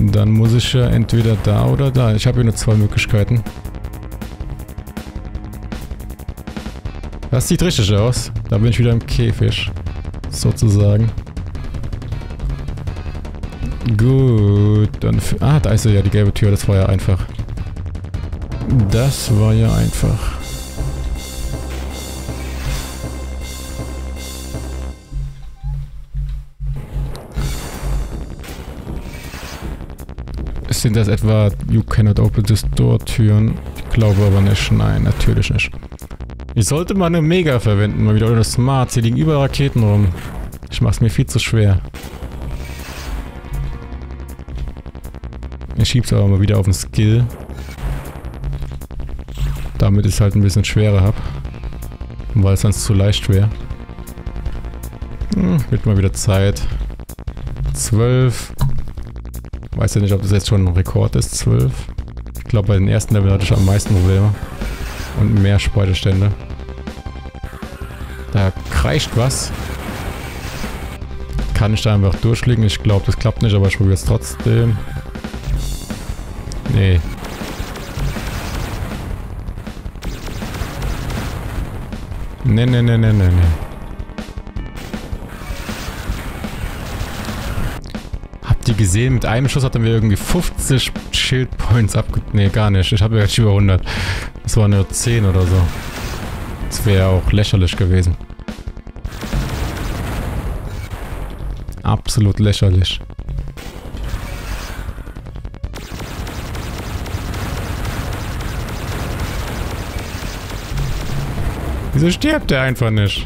Dann muss ich ja entweder da oder da. Ich habe hier nur zwei Möglichkeiten. Das sieht richtig aus. Da bin ich wieder im Käfig. Sozusagen. Gut, dann... Ah, da ist ja die gelbe Tür. Das war ja einfach. Das war ja einfach. Sind das etwa You cannot open this door Türen? Ich glaube aber nicht. Nein, natürlich nicht. Ich sollte mal eine Mega verwenden, mal wieder, oder Smart. Hier liegen überall Raketen rum. Ich mach's mir viel zu schwer. Ich schieb's aber mal wieder auf den Skill. Damit ich es halt ein bisschen schwerer habe. Weil es sonst zu leicht wäre. Wird mal wieder Zeit. 12. Weiß ja nicht, ob das jetzt schon ein Rekord ist, 12. Ich glaube, bei den ersten Level hatte ich am meisten Probleme. Und mehr Speicherstände. Da kreischt was. Kann ich da einfach durchklicken? Ich glaube, das klappt nicht, aber ich probiere es trotzdem. Nee. Nee. Habt ihr gesehen, mit einem Schuss hatten wir irgendwie 50 Shield Points Nee, gar nicht. Ich habe ja jetzt über 100. Das waren nur 10 oder so. Das wäre auch lächerlich gewesen. Absolut lächerlich. Wieso stirbt der einfach nicht?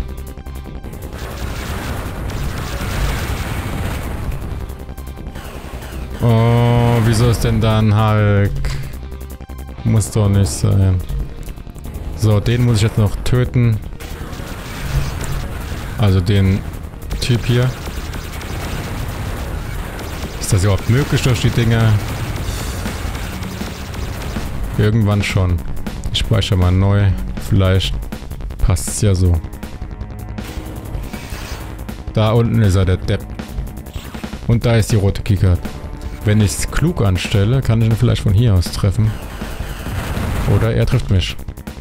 Oh, wieso ist denn da ein Hulk? Muss doch nicht sein. So, den muss ich jetzt noch töten. Also den Typ hier. Ist das überhaupt möglich durch die Dinger? Irgendwann schon. Ich speichere mal neu. Vielleicht passt es ja so. Da unten ist er, der Depp. Und da ist die rote Keycard. Wenn ich es klug anstelle, kann ich ihn vielleicht von hier aus treffen. Oder er trifft mich.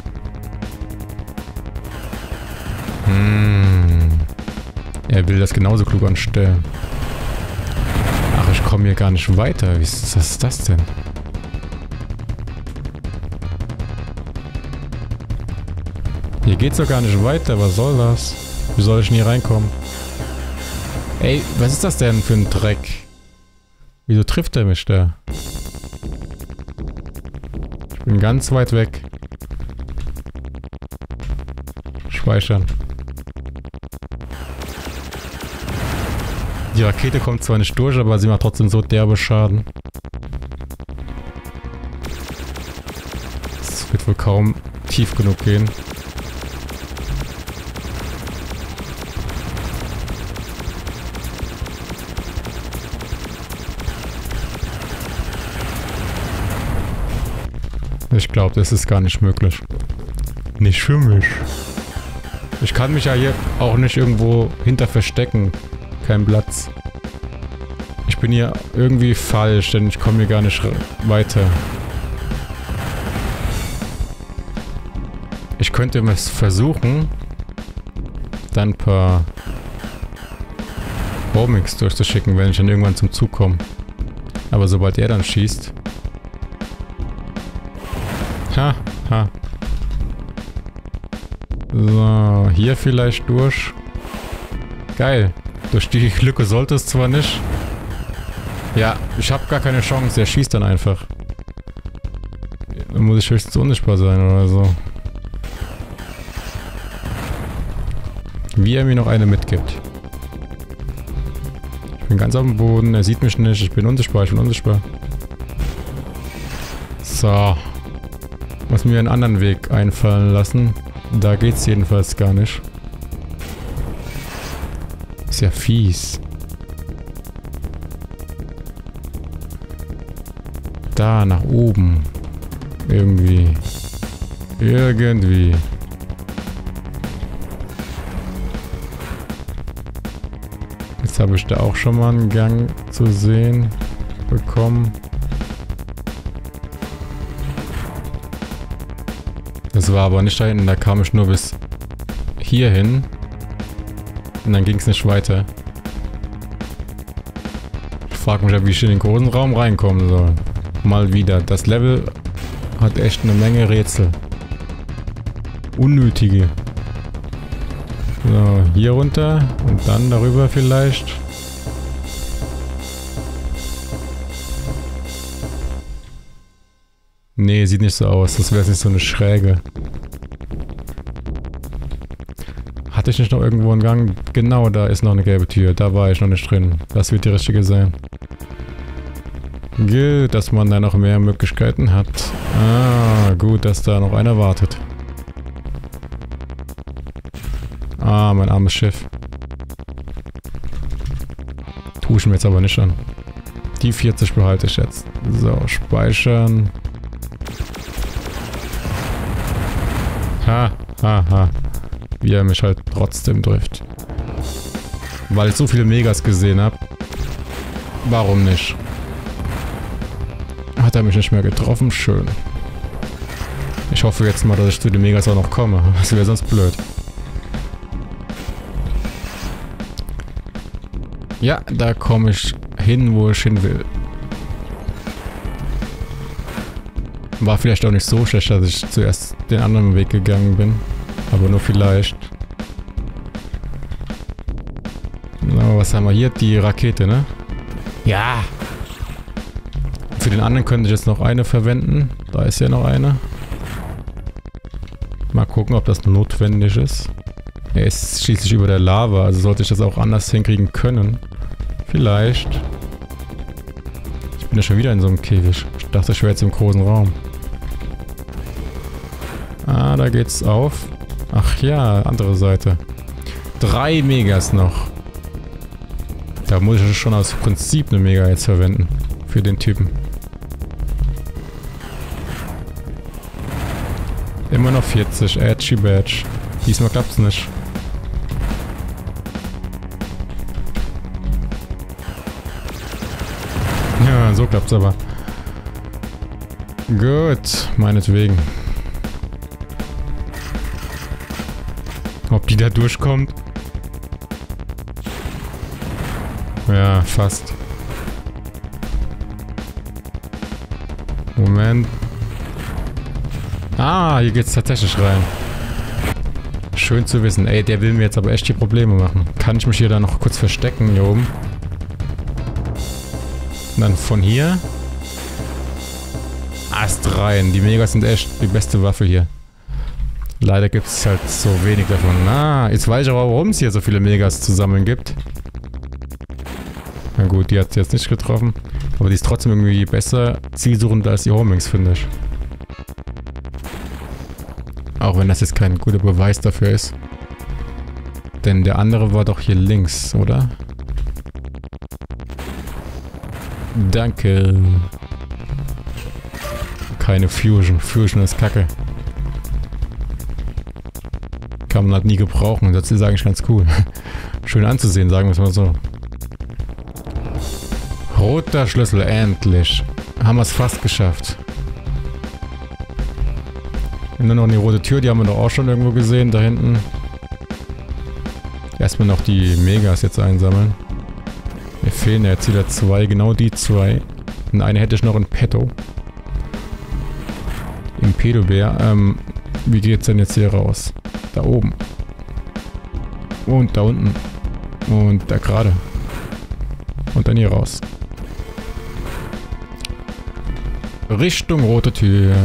Er will das genauso klug anstellen. Ach, ich komme hier gar nicht weiter. Wie ist das denn? Hier geht's doch gar nicht weiter. Was soll das? Wie soll ich denn hier reinkommen? Ey, was ist das denn für ein Dreck? Wieso trifft er mich da? Ich bin ganz weit weg. Speichern. Die Rakete kommt zwar nicht durch, aber sie macht trotzdem so derbe Schaden. Es wird wohl kaum tief genug gehen. Ich glaube, das ist gar nicht möglich. Nicht für mich. Ich kann mich ja hier auch nicht irgendwo hinter verstecken. Kein Platz. Ich bin hier irgendwie falsch, denn ich komme hier gar nicht weiter. Ich könnte es versuchen, dann ein paar Homings durchzuschicken, wenn ich dann irgendwann zum Zug komme. Aber sobald er dann schießt... Ha. So, hier vielleicht durch. Geil. Durch die Lücke sollte es zwar nicht. Ja, ich habe gar keine Chance. Er schießt dann einfach. Dann muss ich höchstens unsichtbar sein oder so. Wie er mir noch eine mitgibt. Ich bin ganz auf dem Boden. Er sieht mich nicht. Ich bin unsichtbar. So. Muss mir einen anderen Weg einfallen lassen. Da geht's jedenfalls gar nicht. Ist ja fies. Da, nach oben. Irgendwie. Jetzt habe ich da auch schon mal einen Gang zu sehen. bekommen. Das war aber nicht da hinten, da kam ich nur bis hier hin. Und dann ging es nicht weiter. Ich frage mich ja, wie ich in den großen Raum reinkommen soll. Mal wieder. Das Level hat echt eine Menge Rätsel. Unnötige. So, hier runter und dann darüber vielleicht. Nee, sieht nicht so aus. Das wäre nicht so eine Schräge. Hatte ich nicht noch irgendwo einen Gang? Genau, da ist noch eine gelbe Tür. Da war ich noch nicht drin. Das wird die richtige sein. Gut, dass man da noch mehr Möglichkeiten hat. Ah, gut, dass da noch einer wartet. Ah, mein armes Schiff. Tue ich mir jetzt aber nicht an. Die 40 behalte ich jetzt. So, speichern. Ha, ha, ha. Wie er mich halt trotzdem trifft. Weil ich so viele Megas gesehen habe. Warum nicht? Hat er mich nicht mehr getroffen? Schön. Ich hoffe jetzt mal, dass ich zu den Megas auch noch komme. Das wäre sonst blöd. Ja, da komme ich hin, wo ich hin will. War vielleicht auch nicht so schlecht, dass ich zuerst den anderen Weg gegangen bin. Aber nur vielleicht. So, was haben wir hier? Die Rakete, ne? Ja! Für den anderen könnte ich jetzt noch eine verwenden. Da ist ja noch eine. Mal gucken, ob das notwendig ist. Er ist schließlich über der Lava, also sollte ich das auch anders hinkriegen können. Vielleicht. Ich bin ja schon wieder in so einem Käfig. Ich dachte, ich wäre jetzt im großen Raum. Ah, da geht's auf. Ach ja, andere Seite. 3 Megas noch. Da muss ich schon aus Prinzip eine Mega jetzt verwenden. Für den Typen. Immer noch 40. Edgy Badge. Diesmal klappt's nicht. Ja, so klappt's aber. Gut, meinetwegen. Ob die da durchkommt? Ja, fast. Moment. Ah, hier geht's tatsächlich rein. Schön zu wissen. Ey, der will mir jetzt aber echt die Probleme machen. Kann ich mich hier dann noch kurz verstecken, hier oben? Und dann von hier. Ast rein. Die Megas sind echt die beste Waffe hier. Leider gibt es halt so wenig davon. Ah, jetzt weiß ich aber, warum es hier so viele Megas zu sammeln gibt. Na gut, die hat sie jetzt nicht getroffen. Aber die ist trotzdem irgendwie besser zielsuchend als die Homings, finde ich. Auch wenn das jetzt kein guter Beweis dafür ist. Denn der andere war doch hier links, oder? Danke. Keine Fusion. Fusion ist kacke. Kann man halt nie gebrauchen. Das ist eigentlich ganz cool. Schön anzusehen, sagen wir es mal so. Roter Schlüssel, endlich. Haben wir es fast geschafft. Und dann noch die rote Tür, die haben wir doch auch schon irgendwo gesehen, da hinten. Erstmal noch die Megas jetzt einsammeln. Mir fehlen ja jetzt wieder 2, genau die 2. Und eine hätte ich noch in petto. Im Pedobär. Wie geht's denn jetzt hier raus? Da oben. Und da unten. Und da gerade. Und dann hier raus. Richtung rote Tür.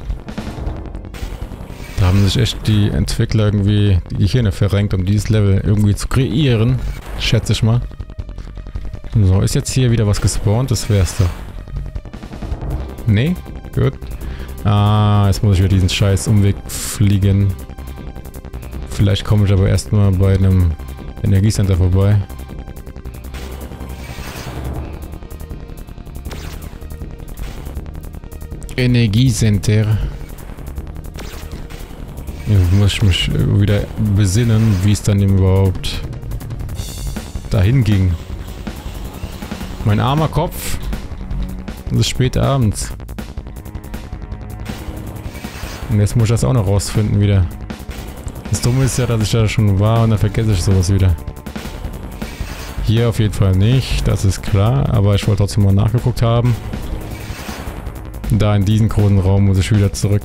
Da haben sich echt die Entwickler irgendwie die Gehirne verrenkt, um dieses Level irgendwie zu kreieren. Schätze ich mal. So, ist jetzt hier wieder was gespawnt? Das wär's doch. Nee? Gut. Ah, jetzt muss ich über diesen scheiß Umweg fliegen. Vielleicht komme ich aber erstmal bei einem Energiecenter vorbei. Energiecenter. Jetzt muss ich mich wieder besinnen, wie es dann überhaupt dahin ging. Mein armer Kopf. Es ist spät abends. Und jetzt muss ich das auch noch rausfinden wieder. Das Dumme ist ja, dass ich da schon war und dann vergesse ich sowas wieder. Hier auf jeden Fall nicht, das ist klar. Aber ich wollte trotzdem mal nachgeguckt haben. Da in diesen großen Raum muss ich wieder zurück.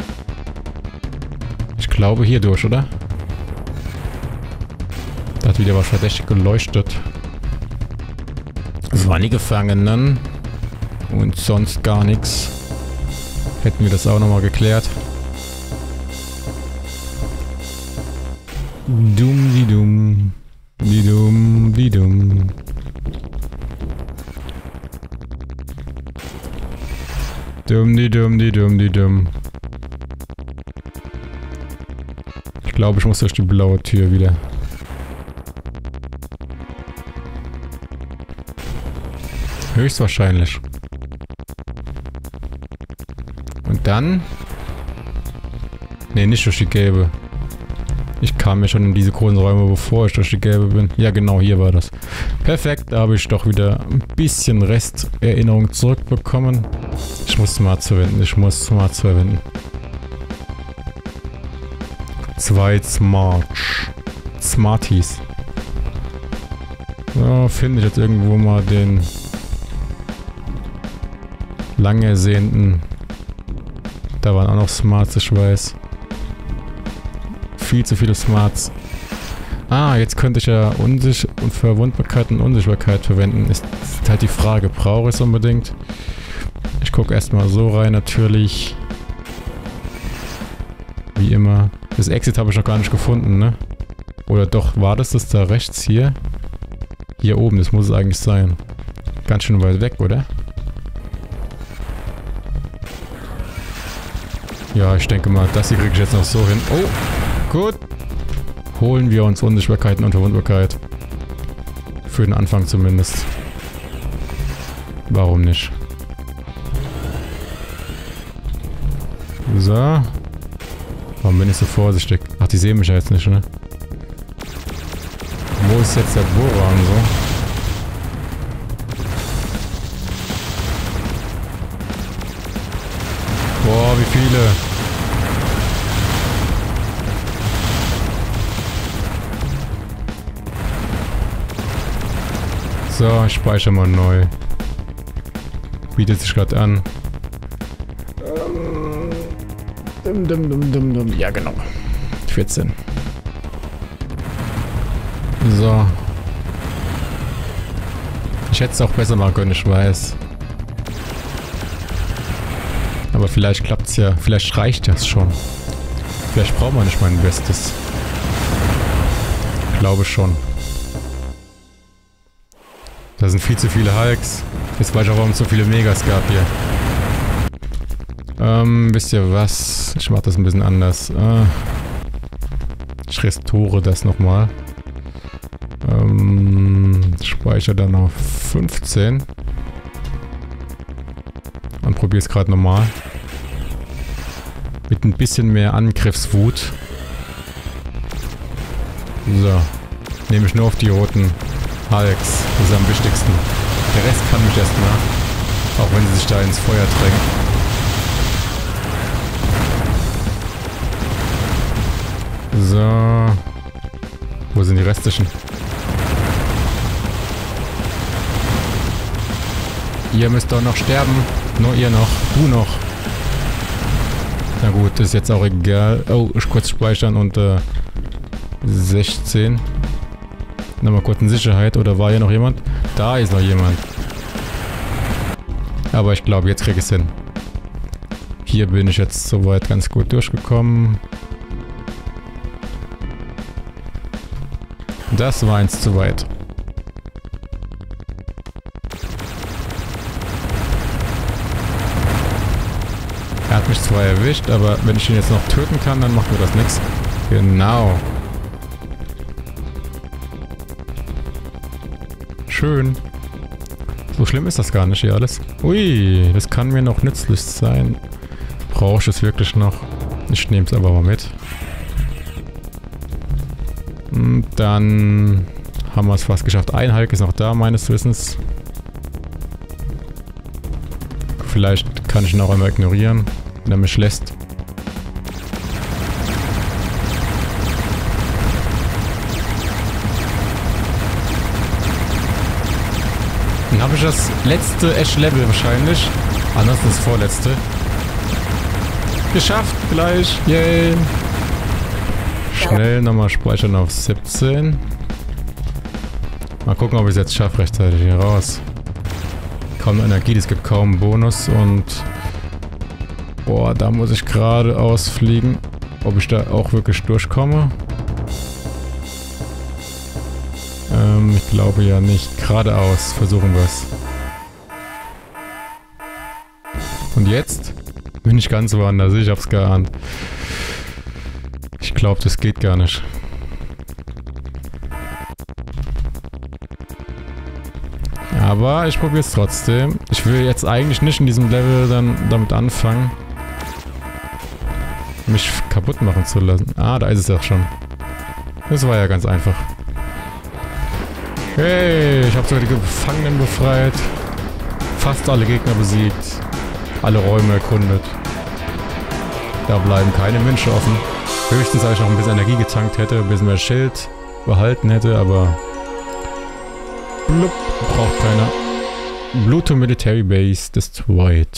Ich glaube hier durch, oder? Da hat wieder was verdächtig geleuchtet. Das waren die Gefangenen. Und sonst gar nichts. Hätten wir das auch nochmal geklärt. Dumm, die dumm. Die dumm, die dumm. Dumm, die dumm, die dumm, die dumm. Ich glaube, ich muss durch die blaue Tür wieder. Höchstwahrscheinlich. Und dann... Ne, nicht durch die gelbe. Ich kam ja schon in diese großen Räume, bevor ich durch die gelbe bin. Ja, genau, hier war das. Perfekt, da habe ich doch wieder ein bisschen Resterinnerung zurückbekommen. Ich muss Smarts verwenden, ich muss Smarts verwenden. 2 Smarties. So, finde ich jetzt irgendwo mal den lang ersehnten. Da waren auch noch Smarts, ich weiß. Viel zu viele Smarts. Ah, jetzt könnte ich ja Verwundbarkeit und Unsichtbarkeit verwenden. Ist halt die Frage, brauche ich es unbedingt? Ich gucke erstmal so rein, natürlich. Wie immer. Das Exit habe ich noch gar nicht gefunden, ne? Oder doch, war das da rechts hier? Hier oben, das muss es eigentlich sein. Ganz schön weit weg, oder? Ja, ich denke mal, das hier kriege ich jetzt noch so hin. Oh, gut. Holen wir uns Unsichtbarkeit und Verwundbarkeit. Für den Anfang zumindest. Warum nicht? So. Warum bin ich so vorsichtig? Ach, die sehen mich ja jetzt nicht, ne? Wo ist jetzt der Bohrer und so? Boah, wie viele. So, ich speichere mal neu. Bietet sich gerade an. Ja, genau. 14. So. Ich hätte es auch besser machen können, ich weiß. Aber vielleicht klappt es ja. Vielleicht reicht das schon. Vielleicht braucht man nicht mein Bestes. Ich glaube schon. Da sind viel zu viele Hulks. Jetzt weiß ich auch, warum es so viele Megas gab hier. Wisst ihr was? Ich mache das ein bisschen anders. Ich restore das nochmal. Speichere dann auf 15. Und probiere es gerade nochmal. Mit ein bisschen mehr Angriffswut. So. Nehme ich nur auf die roten Hulks. Das ist am wichtigsten. Der Rest kann mich erst nach. Auch wenn sie sich da ins Feuer drängen. So. Wo sind die restlichen? Ihr müsst doch noch sterben. Nur ihr noch. Du noch. Na gut, ist jetzt auch egal. Oh, ich kurz speichern und 16. Nochmal kurz in Sicherheit. Oder war hier noch jemand? Da ist noch jemand. Aber ich glaube, jetzt krieg ich es hin. Hier bin ich jetzt soweit ganz gut durchgekommen. Das war eins zu weit. Er hat mich zwar erwischt, aber wenn ich ihn jetzt noch töten kann, dann macht mir das nichts. Genau. Schön. So schlimm ist das gar nicht hier alles. Ui, das kann mir noch nützlich sein. Brauche ich es wirklich noch? Ich nehme es aber mal mit. Und dann haben wir es fast geschafft. Ein Hulk ist noch da, meines Wissens. vielleicht kann ich ihn auch einmal ignorieren, wenn er mich lässt. Dann habe ich das letzte Ash-Level wahrscheinlich. Ansonsten das vorletzte. Geschafft gleich. Yay. Schnell nochmal speichern auf 17. Mal gucken, ob ich es jetzt schaffe rechtzeitig hier raus. Kaum Energie, es gibt kaum einen Bonus und... Boah, da muss ich geradeaus fliegen. Ob ich da auch wirklich durchkomme? Ich glaube ja nicht. Geradeaus versuchen wir es. Und jetzt bin ich ganz woanders. Ich hab's geahnt. Ich glaube, das geht gar nicht. Aber ich probiere es trotzdem. Ich will jetzt eigentlich nicht in diesem Level dann damit anfangen, mich kaputt machen zu lassen. Ah, da ist es auch schon. Das war ja ganz einfach. Hey, ich habe sogar die Gefangenen befreit. Fast alle Gegner besiegt. Alle Räume erkundet. Da bleiben keine Wünsche offen. Höchstens, als ich noch ein bisschen Energie getankt hätte, ein bisschen mehr Schild behalten hätte, aber... Blub, braucht keiner. Bluto Military Base destroyed.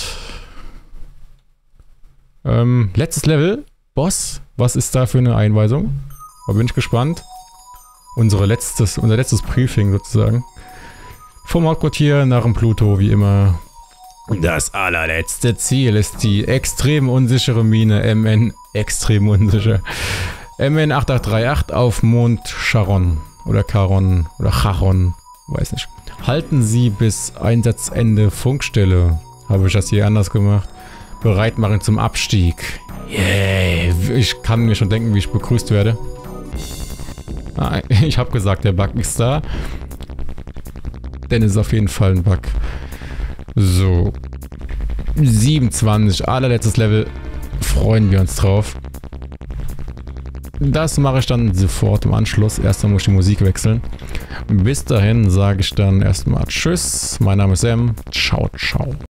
Letztes Level. Boss. Was ist da für eine Einweisung? Da bin ich gespannt. Unser letztes Briefing sozusagen. Vom Hauptquartier nach dem Pluto, wie immer. Das allerletzte Ziel ist die extrem unsichere Mine MN. Extrem unsicher. MN 8838 auf Mond Charon. Oder Charon. Oder Charon. Weiß nicht. Halten Sie bis Einsatzende Funkstelle. Habe ich das hier anders gemacht. Bereit machen zum Abstieg. Yay. Ich kann mir schon denken, wie ich begrüßt werde. Ah, ich habe gesagt, der Bug ist da. Denn es ist auf jeden Fall ein Bug. So. 27. Allerletztes Level. Freuen wir uns drauf. Das mache ich dann sofort im Anschluss. Erstmal muss ich die Musik wechseln. Bis dahin sage ich dann erstmal Tschüss. Mein Name ist Sam. Ciao, ciao.